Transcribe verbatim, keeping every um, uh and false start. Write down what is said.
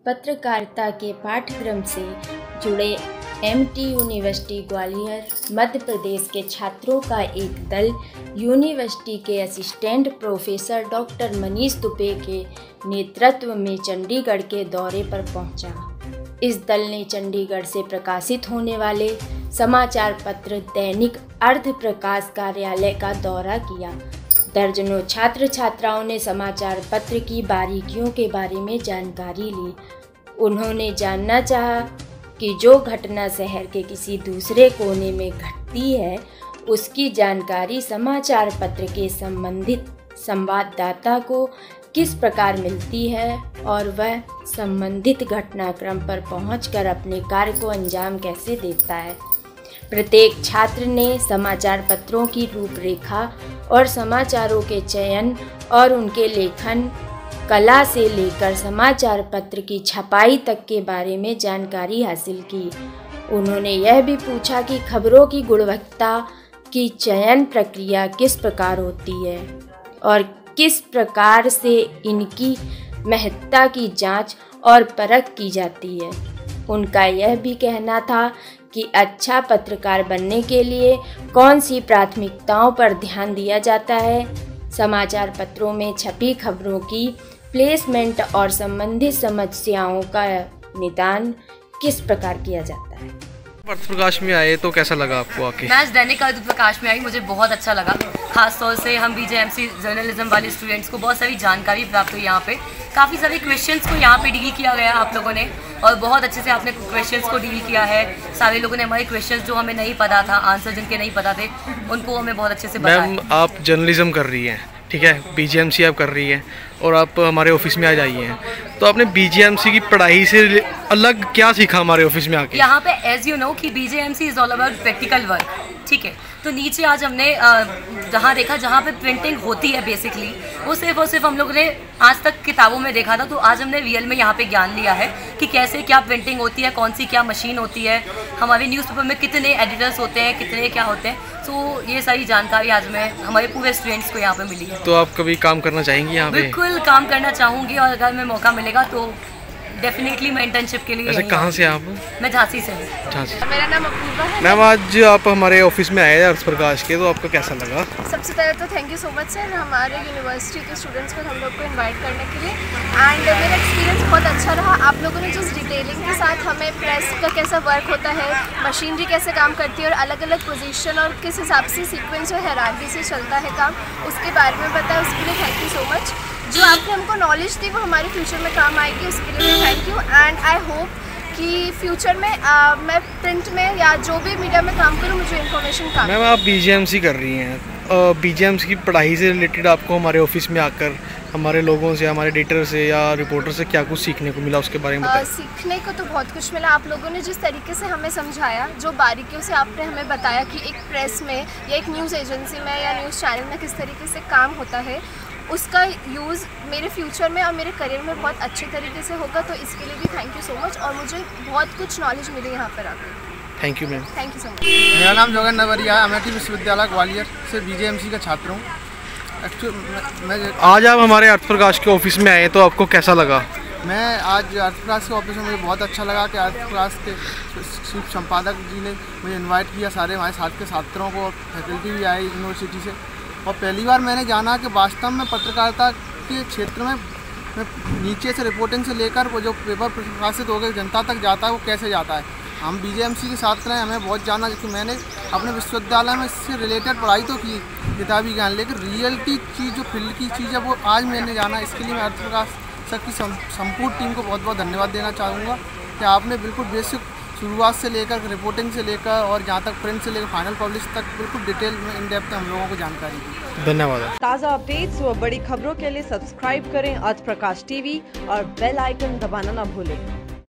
पत्रकारिता के पाठ्यक्रम से जुड़े एमटी यूनिवर्सिटी ग्वालियर मध्य प्रदेश के छात्रों का एक दल यूनिवर्सिटी के assistant professor doctor Manish Dubey के नेतृत्व में चंडीगढ़ के दौरे पर पहुंचा। इस दल ने चंडीगढ़ से प्रकाशित होने वाले समाचार पत्र दैनिक अर्ध प्रकाश कार्यालय का दौरा किया। दर्जनों छात्र छात्राओं ने समाचार पत्र की बारीकियों के बारे में जानकारी ली। उन्होंने जानना चाहा कि जो घटना शहर के किसी दूसरे कोने में घटती है उसकी जानकारी समाचार पत्र के संबंधित संवाददाता को किस प्रकार मिलती है और वह संबंधित घटनाक्रम पर पहुंचकर अपने कार्य को अंजाम कैसे देता है। प्रत्येक छात्र ने समाचार पत्रों की रूपरेखा और समाचारों के चयन और उनके लेखन कला से लेकर समाचार पत्र की छपाई तक के बारे में जानकारी हासिल की। उन्होंने यह भी पूछा कि खबरों की गुणवत्ता की चयन प्रक्रिया किस प्रकार होती है और किस प्रकार से इनकी महत्ता की जांच और परख की जाती है। उनका यह भी कहना था कि अच्छा पत्रकार बनने के लिए कौन सी प्राथमिकताओं पर ध्यान दिया जाता है। समाचार पत्रों में छपी खबरों की प्लेसमेंट और संबंधित समस्याओं का निदान किस प्रकार किया जाता है। अर्थ प्रकाश में आए तो कैसा लगा आपको आके? मैं आज दैनिक अर्थ प्रकाश में आई, मुझे बहुत अच्छा लगा। खास तौर से हम बीजेएमसी जर्नलिज्म वाले स्टूडेंट्स को बहुत सारी जानकारी प्राप्त हुई। यहाँ पे काफ़ी सारे क्वेश्चंस को यहाँ पे डील किया गया आप लोगों ने और बहुत अच्छे से आपने क्वेश्चंस को डील किया है। सारे लोगों ने हमारे क्वेश्चंस जो हमें नहीं पता था, आंसर जिनके नहीं पता थे, उनको हमें बहुत अच्छे से बताया। मैम, आप जर्नलिज्म कर रही हैं, ठीक है, बीजेएमसी आप कर रही हैं और आप हमारे ऑफिस में आ जाइए हैं, तो आपने बीजेएमसी की पढ़ाई से अलग क्या सीखा हमारे ऑफिस में आके? यहाँ पे एज यू नो कि BJMC is all about practical work, ठीक है। तो नीचे आज हमने जहाँ देखा जहाँ पे प्रिंटिंग होती है बेसिकली, वो सिर्फ और सिर्फ हम लोगों ने आज तक किताबों में देखा था। तो आज हमने रियल में यहाँ पे ज्ञान लिया है कि कैसे क्या प्रिंटिंग होती है, कौन सी क्या मशीन होती है, हमारे न्यूज़पेपर में कितने एडिटर्स होते हैं, कितने क्या होते हैं। तो ये सारी जानकारी आज मैं हमारे पूरे स्टूडेंट्स को यहाँ पे मिली है। तो आप कभी काम करना चाहेंगी यहाँ पे? बिल्कुल काम करना चाहूँगी और अगर मैं मौका मिलेगा तो डेफिनेटली मैं इंटर्नशिप के लिए। ऐसे कहाँ से आप? मैं झांसी से हूँ। झांसी। मेरा नाम अपूर्वा है। मैम, आज आप हमारे ऑफिस में आए अर्थ प्रकाश के, तो आपको कैसा लगा? सबसे पहले तो thank you so much sir, हमारे यूनिवर्सिटी के स्टूडेंट्स को हम लोग को इनवाइट करने के लिए। एंड मेरा एक्सपीरियंस बहुत अच्छा रहा। आप लोगों ने जिस डिटेलिंग के साथ हमें प्रेस का कैसा वर्क होता है, मशीनरी कैसे काम करती है और अलग अलग पोजीशन और किस हिसाब से सीक्वेंस और हायरार्की से चलता है काम, उसके बारे में बताया, उसके लिए थैंक यू सो मच। जो आपने हमको नॉलेज दी वो हमारे फ्यूचर में काम आएगी, उसके लिए thank you. And I hope कि फ्यूचर में आ, मैं प्रिंट में या जो भी मीडिया में काम करूँ मुझे इन्फॉर्मेशन काम। मैम, आप बीजेएमसी कर रही हैं, बीजेएमसी की पढ़ाई से रिलेटेड आपको हमारे ऑफिस में आकर हमारे लोगों से, हमारे एडिटर से या रिपोर्टर से क्या कुछ सीखने को मिला, उसके बारे में बताएं। सीखने को तो बहुत कुछ मिला। आप लोगों ने जिस तरीके से हमें समझाया, जो बारीकियों से आपने हमें बताया कि एक प्रेस में या एक न्यूज़ एजेंसी में या न्यूज़ चैनल में किस तरीके से काम होता है, उसका यूज़ मेरे फ्यूचर में और मेरे करियर में बहुत अच्छे तरीके से होगा। तो इसके लिए भी थैंक यू सो मच और मुझे बहुत कुछ नॉलेज मिली यहाँ पर आकर। Thank you ma'am. Thank you so much. मेरा नाम जोगन नवरिया है, अमेठी विश्वविद्यालय ग्वालियर से बीजेएमसी का छात्र हूँ। मैं आज आप हमारे अर्थ प्रकाश के ऑफिस में आए तो आपको कैसा लगा? मैं आज अर्थ प्रकाश के ऑफिस में मुझे बहुत अच्छा लगा कि अर्थ प्रकाश के चीफ संपादक जी ने मुझे इनवाइट किया, सारे हमारे साथ के छात्रों को, फैकल्टी भी आई यूनिवर्सिटी से। और पहली बार मैंने जाना कि वास्तव में पत्रकारिता के क्षेत्र में में नीचे से रिपोर्टिंग से लेकर वो जो पेपर प्रकाशित होकर जनता तक जाता है वो कैसे जाता है। हम बीजेएमसी के छात्र हैं, हमें बहुत जाना, क्योंकि मैंने अपने विश्वविद्यालय में इससे रिलेटेड पढ़ाई तो की किताबी ज्ञान, लेकिन रियलिटी चीज़ जो फील्ड की चीज़ है वो आज मैंने जाना। इसके लिए मैं अर्थ प्रकाश सर की संपूर्ण टीम को बहुत बहुत धन्यवाद देना चाहूँगा कि आपने बिल्कुल बेसिक शुरुआत से लेकर रिपोर्टिंग से लेकर और जहाँ तक प्रिंट से लेकर फाइनल पब्लिश तक बिल्कुल डिटेल में इन डेप्थ हम लोगों को जानकारी दी। धन्यवाद। ताज़ा अपडेट्स व बड़ी खबरों के लिए सब्सक्राइब करें अर्थ प्रकाश टीवी और बेल आइकन दबाना न भूलें।